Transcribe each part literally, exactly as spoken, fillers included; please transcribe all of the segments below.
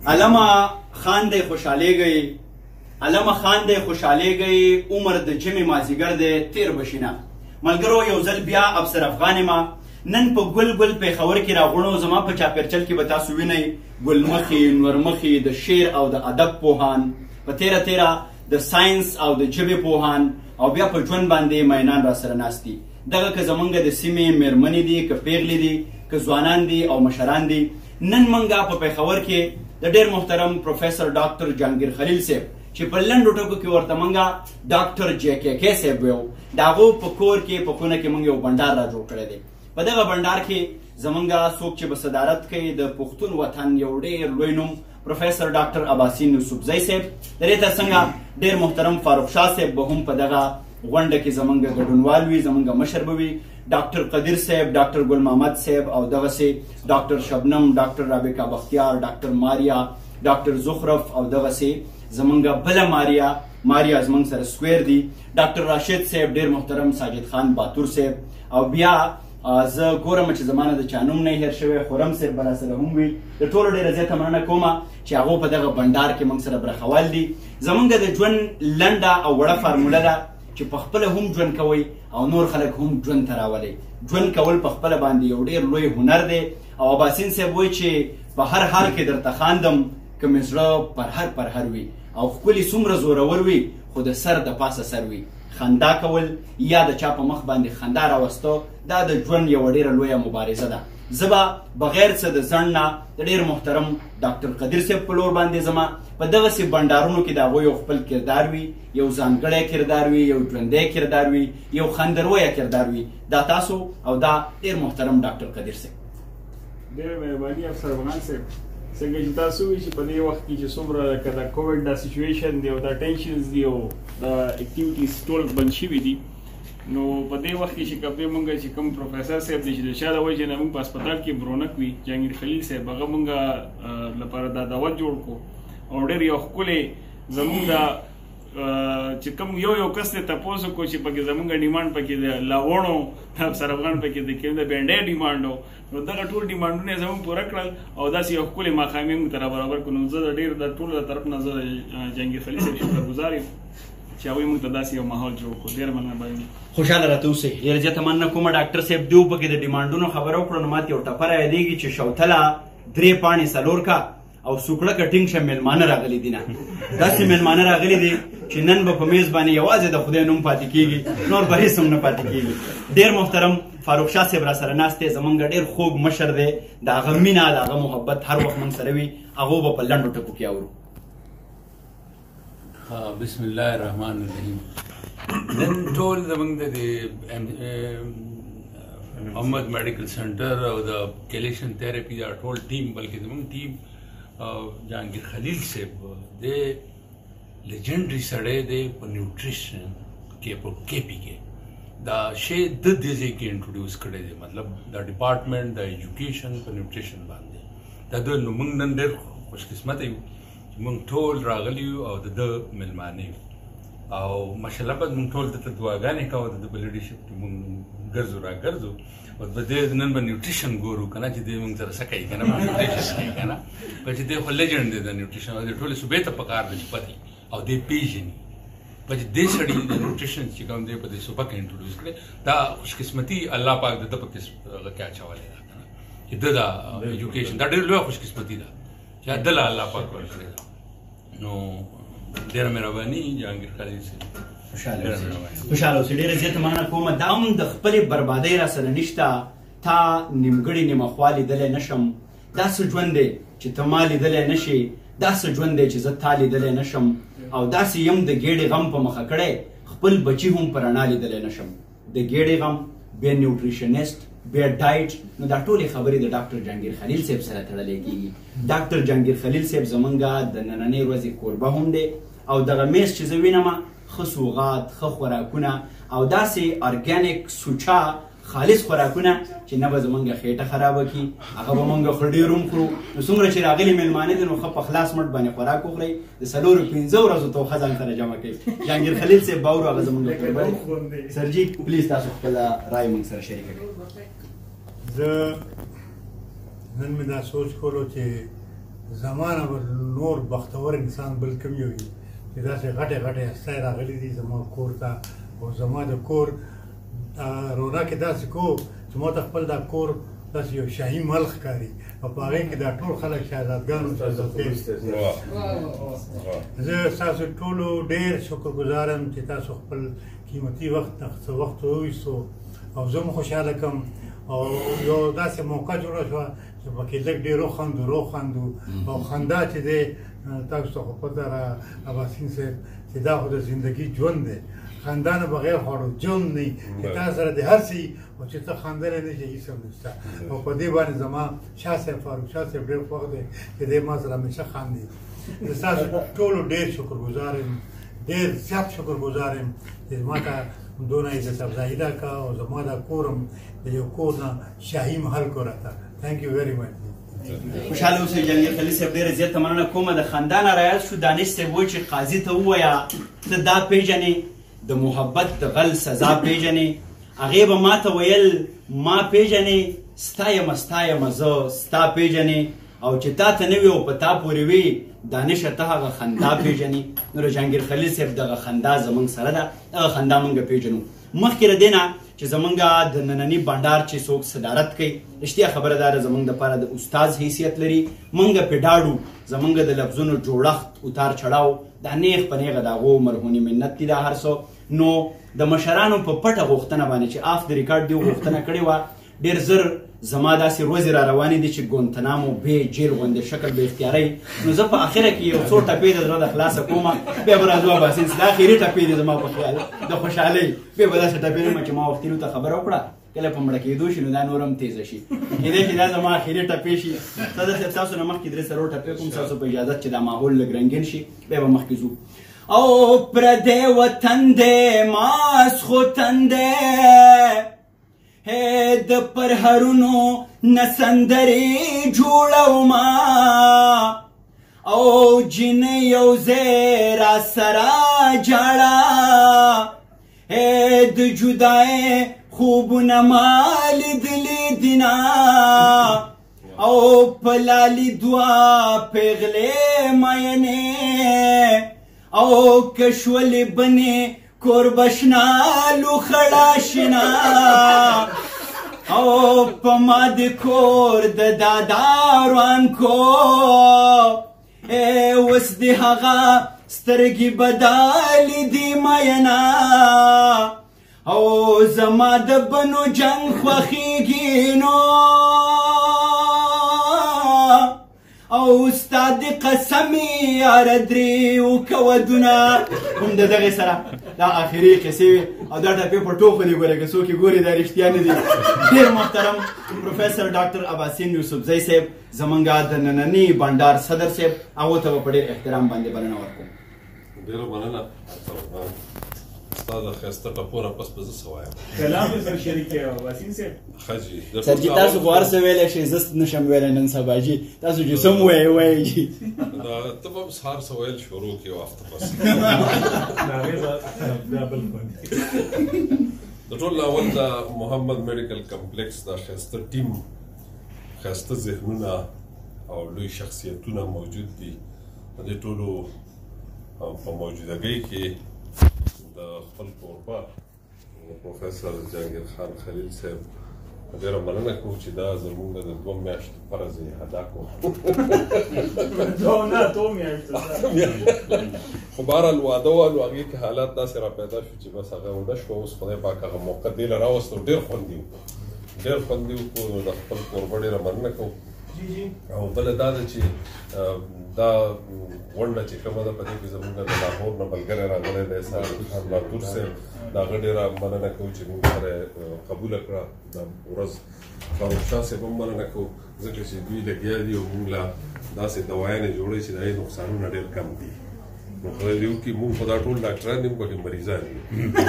علامه خان دی خوشحالیږئ، علامه خان دی خوشحالیږئ، عمر د جمعې مازدیګر دی تیر بشینه. ملګرو یو ځل بیا افسر افغان یم. نن په ګل ګل پېښور کې راغونو. زما په چاپېرچل کې به تاسو وینئ ګلمخي، نورمخي، د شعر او د ادب پوهان، په تیره تیره د ساینس او د ژبې پوهان، او بیا په ژوند باندې مینان را سره ناست دي. دغه که زمونږ د سیمې میرمنې دي، که پیغلې دي، که ځوانان دي او مشران دي. نن موږ په پېښور کې د ډېر محترم پروفیسر ډاکټر جهانګیر خلیل صاحب چې په لنډو ټکو کې ورته موږ ډاکټر جے کے کے صاحب ویو، د هغو په کور کې په خونه کې موږ یو بنډار را جوړ کړی دی. په دغه بنډار کې زمونږ څوک چې به صدارت کوي د پښتون وطن یو ډېر لوی نوم پروفیسر ډاکټر عباسین یوسفزی صاحب، د دې ترڅنګ ډېر محترم فاروق شاه صاحب به هم په دغه غونډه کې زمونږ ګډونوال وي، زمونږ مشر به وي، ډاکټر قدیر صاحب، ډاکټر ګل محمد صاحب، او دغسې ډاکټر شبنم، ډاکټر رابقه بختیار، ډاکټر ماریا، ډاکټر زخرف، او دغسې زمونږ بله ماریا ماریا زمونږ سره سکویر دي، ډاکټر راشد صاحب، ډېر محترم ساجد خان باتور صاحب، او بیا زه ګورم چې زمانه د چا نوم نه هېر شوی، خرم صاحب به راسره هم وي. د ټولو ډېره زیاته مننه کومه چې هغو په دغه بنډار کې موږ سره برخوال دي. زمونږ د ژوند لنډه او وړه فارموله ده چې په خپله هم ژوند کوئ او نور خلک هم ژوند ته راولئ. ژوند کول په خپله باندې یو ډېر لوی هنر دی، او عباسین صاحب وایي چې په هر حال کې درته خاندم که مې زړه پرهر پرهر وي، او ښکلي څومره زورور وي خو د سر د پاسه سر وي. خندا کول یا د چا په مخ باندې خندا راوستو دا د ژوند یوه ډېره لویه مبارزه ده. زه به بغیر څه د ځنډ نه د ډېر محترم ډاکټر قدیر صاحب په لور باندې ځمه. په دغسې بنډارونو کې د هغوی یو خپل کردار وي، یو ځانګړی کردار وي، یو ژوندی کردار وي، یو خندرویه کردار وي. دا تاسو او دا ډېر محترم ډاکټر قدیر صاحب. ډېره مهرباني افسر افغان صاحب. څنګه چې تاسو وایي چې په دې وخت کې چې څومره لکه د کووډ دا سچویشن دی او دا ټینشنز دي او دا اکټیویټیز ټول بند شوي دي، نو په دې وخت کې چې کبې مونږ چې کوم پروفیسر صاحب دی چې د چا د وجې نه مونږ په هسپتال کې برونق وي، جهانګیر خلیل صاحب، هغه مونږ لپاره دا دعوت جوړ کړو او ډېر یو ښکلی زمونږ دا چې کوم یو یو کس دی تپوس وکړو چې پکې زمونږ ډیمانډ پکې د لاوڼو د افسر افغان پکې د کوم د بینډۍ ډیمانډ و، نو دغه ټول ډیمانډونه یې زموږ پوره کړل او داسې یو ښکلې ماښامي موږ ته را برابر کړو. نو زه د ډېر د ټولو د طرف نه زه د جهانګیر خلیل صاحب شکرګزار یم چې هغوی موږ ته داسې یو ماحول جوړ کړو. ډېره مننه باید خوشحاله راته اوسئ. ډېره زیاته مننه کومه ډاکټر صاحب دیو پکې د ډیمانډونو خبره وکړو، نو ماته یو ټپه را یادېږي چې شوتله درې پاڼې څلور کا او سوکړه که ټینګ شه میلمانه راغلي دي. نه داسې میلمانه راغلي دي چې نن به په میز باندې یوازې د خدای نوم پاتې کېږي، نور به هېڅ هم نه پاتې کېږي. ډېر محترم فاروق شاه صاحب را سره ناست دی، زمونږ ډېر خوږ مشر دی، د هغه مینه د هغه محبت هر وخت موږ سره وي، هغو به په لنډو ټکو کې اورو. بسم الله الرحمن الرحیم. نن ټول زمونږ د محمد میډیکل سنټر او د کیلیشن تھراپي دا ټول ټیم، بلکې زمونږ ټیم جهانګیر خلیل صاحب دی لیجنډري سړی دی په نیوټریشن کې، په کے پی کې دا شی د دې ځای کې انټروډیوس کړی دی، مطلب دا ډپارټمنټ د ایجوکیشن په نیوټریشن باندې دا د نو موږ نن ډېر خوش قسمته یو چې موږ ټول راغلي یو او د ده میلمانه یو، او ماشاءالله بعد موږ ټول دته دعاګانې کوو د ده په لیډرشپ کې موږ ګرځو را ګرځو او په دې نن به نیوټریشن ګورو که نه چې دی موږ سره څه کوي که نه نیوټریشن کوي که نه، په چې دی خو لیجنډ دی د نیوټریشن او د ټولې صوبې ته پکار دی چې پتې او دی پیژني په چې دې سړي د نیوټریشن چې کوم دی په دې صوبه کې انټروډیوس کړی. دا خوشقسمتي الله پاک د ده په کې هغه کې اچولی ده که نه چې ده دا ایجوکیشن دا ډېر لویه خوشقسمتي ده چې ده له الله پاک ورکړې ده. نو ډېره مهرباني جهانګیر خلیل صاحب. خوشحاله اوسئ. ډېره زیاته مننه کومه. دا هم د خپلې بربادۍ را سره نشته، تا نیمګړې نیمه خوا لیدلی نه شم، داسې ژوند دی چې ته ما لیدلی نه شې، داسې ژوند دی چې زه تا لیدلی نه شم، او داسې یم د ګېډې غم په مخه کړی خپل بچي هم په رڼا لیدلی نه شم. د ګېډې غم، بیا نیوټریشنسټ، بیا ډایټ، نو دا ټولې خبرې د ډاکټر جهانګیر خلیل صاحب سره تړلی کېږي. ډاکټر جهانګیر خلیل صاحب زمونږ د نننۍ ورځې کوربه هم دی، او دغه میز چې زه وینم ښه سوغات، ښه خوراکونه او داسې ارګانیک سوچا خالص خوراکونه چې نه به زمونږ خېټه خرابه کړي، هغه به مونږ ښه ډېر هم کړو. نو څومره چې راغلي میلمانه دي نو ښه په خلاص مټ باندې خوراک وخورئ، د څلورو پنځه ورځو توښه ځان سره جمع کړئ. جهانګیر خلیل صاحب باورو هغه زمونږ کوربه دی. سرجي پلیز تاسو خپله رایه مونږ سره شریکه کړئ. زه نن مې دا سوچ کولو چې زمانه به نور بختور انسان بل کوم یو وي چې داسې غټې غټې هستۍ راغلي دي زما کور ته او زما د کور رونق یې داسې کو چې ما ته خپل دا کور داسې یو شاهي مل ښکاري او په هغې کې دا ټول خلک شهزادګان او شهزادګۍ زه ستاسو ټولو ډېر شکرګزار یم چې تاسو خپل قیمتي وخت څه وخت وویستو او زه هم خوشحاله کړم او یو داسې موقع جوړه شوه چې پکې لږ ډېر وخندو روخندو او خندا چې دی تاسو ته خو پته را اباسین صاحب چې دا خو د زندګي ژوند دی خندا نه بغیر خوړو ژوند نه چې تا سره د هر څه او چې ته خندلی نه شې هېڅ هم نشته او په دې باندې زما شاه صاحب فاروق شاه صاحب ډېر خوښ دی چې دی ما سره همیشه خاندي زه ستاسو ټولو ډېر شکرګزار یم ډېر زیات شکرګزار یم چې ما ته دونه عزت افزایي راکړه او زما دا کور هم د یو کور نه شاهي محل کو راته تھینک یو ویری مچ خوشحاله اوسئ جهانګیر خلیل صاحب ډېره زیاته مننه کومه د خندا نه رایاد شو دانش صاحب وایي چې قاضي ته ووایه ته دا پیژنې د محبت د غل سزا پیژنې هغې به ما ته ویل ما پیژنې ستا یم ستا یم زه ستا پیژنې او چې تا ته نه وي او په تا پورې وي دانشه ته هغه خندا پیژنې نو د جهانګیر خلیل صاحب دغه خندا زموږ سره ده دغه خندا موږ پیژنو مخکې له دې نه چې زمونږ د ننني بانډار چې څوک صدارت کوي رښتیا خبره دا ده زمونږ دپاره د استاز حیثیت لري موږ پې ډاډو زمونږ د لفظونو جوړښت اتار چړاو دا نیغ په نیغه د هغو مرهونې منت دي دا هر څه نو د مشرانو په پټه غوښتنه باندې چې آف د ریکارډ دې غوښتنه کړې وه ډېر زر زما داسې ورځې را روانې دي چې ګونتنامو بې جیل غوندې شکل به اختیارئ نو زه په اخره کې یو څو ټپې د زړه د خلاصه کومه بیا به راځو اباسین دا اخري ټپې دي زما په خیال د خوشحالۍ بیا به داسې ټپې نه چې ما وختي ته خبره وکړه کله په مړه کېدو شي نو دا نور هم تیزه شي کېدای شي دا زما اخري ټپې شي صدر صاحب تاسو نه مخکې درې څلور ټپې کوم تاسو په اجازت چې دا ماحول لږ رنګین شي بیا به مخکې ځو او پردی وطن دی ماسخو تن دی د پرهرونو نه سندرې جوړومه او جنې یو ځای را سره جاړه د جدای خوبونه ما لیدلي دینه او په لالي دوه پیغلې مینې او کشولې بنې کوربشنا لوخړه شنا او په ما د کور د دادا روان کو اوس د هغه سترګې بدالې دي مینا او زما د بنو جنګ خوښیږي نو او استاد قسمی یار درې وکودونه هم د دغې سره دا آخري قصې او دا ټپې په ټوکو دي ګوره که څوک یې ګوري دا رښتیا نه دي ډېر محترم پروفیسر ډاکټر اباسین یوسفزی صاحب زمونږ د ننني بانډار صدر صاحب هغو ته به په ډېر احترام باندې بلنه ورکوم ډېره مننه ستا د ښایسته ټپو نه پس به زه څه وایم کلام یې سره شریک یې اباسین صاحب ښه جي سر جي تاسو خو هر څه ویلی شئ زه نشم ویلی نن سبا جي تاسو چې څه م وایئ وایئ جي ته به هم سهار څه ویل شروع کړې وخته پس د ټول نه اول د محمد میډیکل کمپلیکس دا ښایسته ټیم ښایسته ذهنونه او لوی شخصیتونه موجود دي د دې ټولو په موجودګۍ کې د خپل کوربه پروفیسر جهانګیر خان خلیل صاحب ډېره مننه کوو چې دا زموږ د دوه میاشتو فرض یې ادا کړو نه څو میاشتو خو بهرحال واده وه نو هغې کې حالات داسې را پیدا شو چې بس هغه ونه شوه اوس خدای پاک هغه موقع دې له راوستو ډېر خوندي و ډېر خوندي و نو د خپل کوربه ډېره مننه کوو او بله دا ده چې دا غونډه چې کومه ده په دې کې زموږ د لاهور نه ملګری راغلی دی سعد خان لاتور صاحب د هغه ډېره مننه کوو چې موږ سره قبوله کړه دا ورځ فاروق شاه صاحب هم مننه کوو ځکه چې دوی لګیا دي او موږ له داسې دوايانې جوړوي چې د هغې نقصانونه ډېر کم دي نو خدای دې وکړي موږ خو دا ټول ډاکټران دي موږ پکې مریضان یو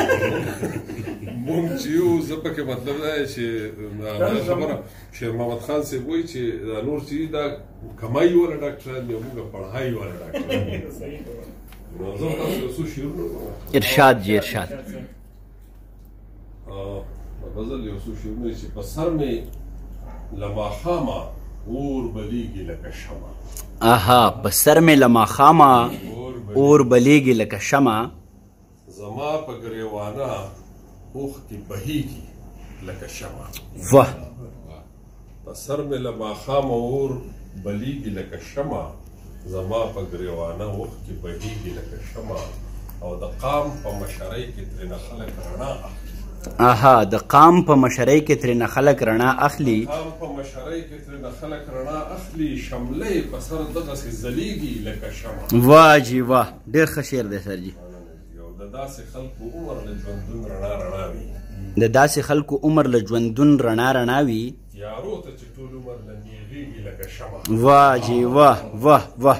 موږ چې یو زه پکې مطلب دا دی چې خبره شیر محمد خان صاحب وایي چې دا نور چې دا کمایي والا ډاکټران دي موږ پړهایي والا ډاکټران دي نو زه تاسو یو څو شعرونه ارشاد جي ارشاد غزل یو څو شعرونه چې په سر مې له ماښامه اور بلیږي لکه شمع آها په سر مې له ماښامه اور بلیږي لکه شمع زما په ګریوانه اوښکې بهیږي لکه شمع واه په سر مې له ماښامه اور بلیږي لکه شمع زما په ګریوانه اوښکې بهیږي لکه شمع او د قام په مشرۍ کې ترېنه خلک رڼا اخلي آها د قام په مشرۍ کې ترېنه خلک رڼا اخلي قام په مشرۍ کې ترېنه خلک رڼا اخلي شملې په سر دغسې ځلیږي لکه شمع واه جی واه ډېر ښه شعر دی سر جي یو د داسې خلکو عمر له ژوندون رڼا رڼا وي د داسې خلکو عمر له ژوندون رڼا رڼا وي یارو ته چې ټول عمر له نیغېږي لکه شمع واه جی واه واه واه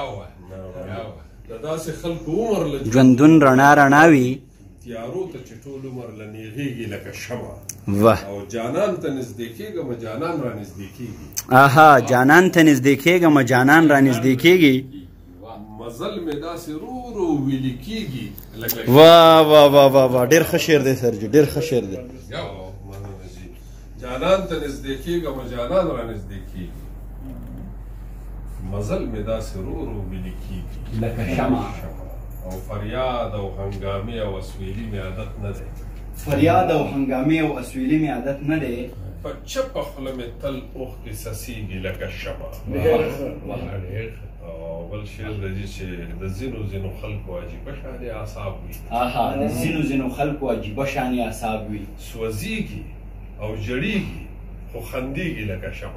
د داسې خلکو عمر له ژوندون رڼا رڼا وي تیارو ته چې ټول عمر له نیغېږي لکه شمع واه او جانان ته نږدې کېږم جانان را نږدې کېږي آها جانان ته نږدې کېږم جانان را نږدې کېږي مزل مې داسې رو رو ویلې کېږي لکه واه واه واه واه واه ډېر ښه شعر دی سر جي ډېر ښه شعر دی جانان ته نږدې کېږم جانان را نږدې کېږي مزل مې داسې رو رو ویلې کېږي لکه شمع او فریاد او هنګامې او اسویلي مې عادت نه دی فریاد او هنګامې او اسویلي مې عادت نه دی په چپه خوله مې تل اوښکې څڅېږي لکه شمع او بل شعر دی چې د ځینو ځینو خلکو عجیبه شانې اعصاب وي آها د ځینو ځینو خلکو عجیبه شانې اعصاب وي سوځېږي او ژړېږي خو خندېږي لکه شمع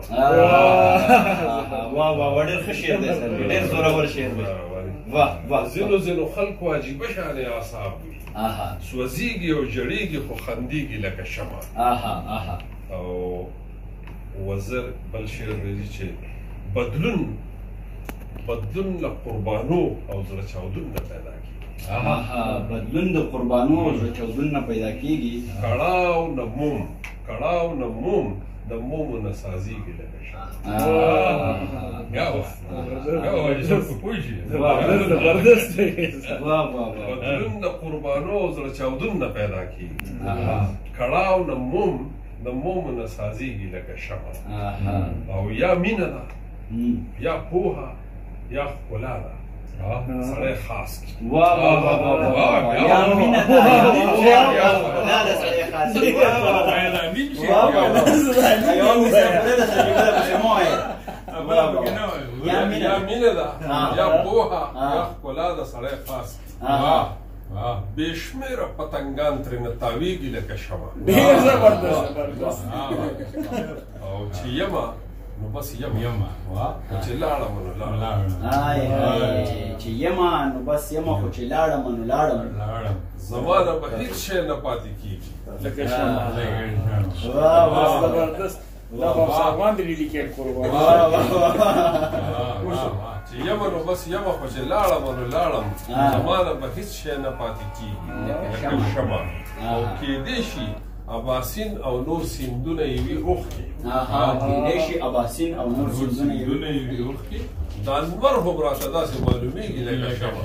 واه واه ډېر ښه شعر دی سر ډېر زورور شعر دی واه واه ځینو ځینو خلکو عجیبه شانې اعصاب وي آها سوځېږي او ژړېږي خو خندېږي لکه شمع آها آها او وزر بل شعر دی چې بدلون بدلون له قربانو او زړه چاودون نه پیدا کېږي آها بدلون د قربانو او زړه چاودون نه پیدا کېږي کړاو نه موم کړاو نه موم د مومو نه سازېږي لکه شمع بدلون د قربانو او زړه چاودون نه پیدا کېږي کړاو نه موم د مومو نه سازېږي لکه شمع او یا مینه ده یا پوهه یا ښکلا ده سړی خاص کړي واه واه واه واه یا مینه ده یا ښکلا ده سړی خاص کړي یا مینه ده یا پوهه یا ښکلا ده سړی خاص کړي بې شمېره پتنګان ترېنه تاویږي لکه شمع او چې یمه نو بس یم یمه چې لاړم نو لاړم چې یمه نو بس یمه خو چې لاړم نو لاړم زما نه به هېڅ شی نه پاتې کېږي لکه شمع زبردست دا به سامان دی لیکل قربان چې یمه نو بس یمه خو چې لاړم نو لاړم زما نه به هېڅ شی نه پاتې کېږي لکه شمع او کېدی شي اباسین او نور سیندونه یې وي اوښکې کېدی شي اباسین او نور سیندونه یې وي اوښکې د انور هم راته داسې معلومېږي لکه شمع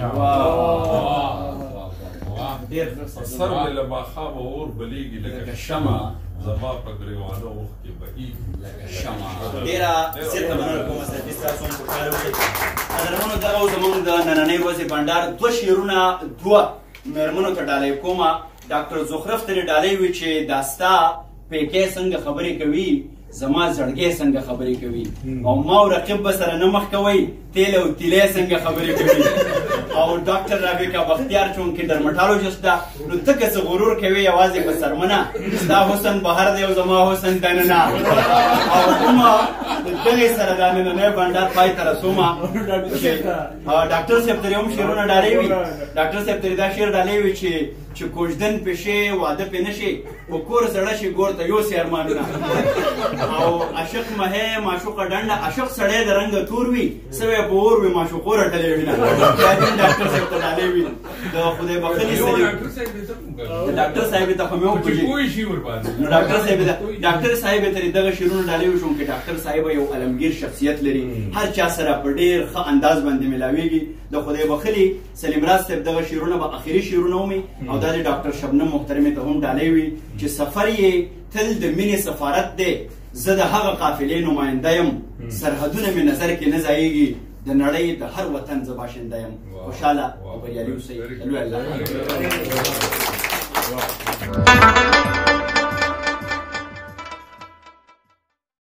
سر مې له ماښامه اور بلیږي لکه شمع زما په ګریوانه اوښکې بهیږي لکه شمع ډېره زیاته مننه کوم سرجي ستاسو هم خوشحاله وکړئ قدرمنو دغه و زموږ د نننۍ ورځې بنډار دوه شعرونه دوه مېرمنو ته ډالۍ کومه ډاکټر زخرف ترې ډالۍ وي چې دا ستا پیکې څنګه خبرې کوي زما زړګی څنګه خبرې کوي او ما او رقیب به سره نه مخ کوئ تیل او تیلی څنګه خبرې کوي او ډاکټر رابقه بختیار چونکې ډرمټالوژسټ ده نو ته که څه غرور کوې یوازې په سرمنه ستا حسن بهر دی او زما حسن دننه او کومه د دغې سره دا نننی بنډار پای ته رسومه ډاکټر صاحب ترې هم شعرونه ډالۍ وي ډاکټر صاحب ترې دا شعر ډالۍ وي چې چې کوژدن پې شي واده پې نه شي په کور زړه شي ګور ته یوسې ارمانونه او عاشق مهې معشوقه ډنډه عاشق سړی د رنګه تور وي سوی په اور وي معشوقو رټلې وینه دا دین ډاکټر صاحب ته ډالۍ وي د خدای بخښلي ډاکټر صاحب ته خو مې وپوښتې نو ډاکټر صاحب ته ډاکټر صاحب ترې دغه شعرونه ډالۍ وشوم چې ډاکټر صاحب یو علمګیر شخصیت لري هر چا سره په ډېر ښه انداز باندې ملاویږي د خدای بخښلي سلیم راز صاحب دغه شعرونه به اخري شعرونه ومي او دا د ډاکټر شبنم محترمې ته هم ډالۍ وي چې سفر یې تل د مینې سفارت دی زه د هغه قافلې نماینده یم سرحدونه مې نظر کې نه ځایږي د نړۍ د هر وطن زه باشنده یم خوشحاله او بریالي اوسئ د لوی الله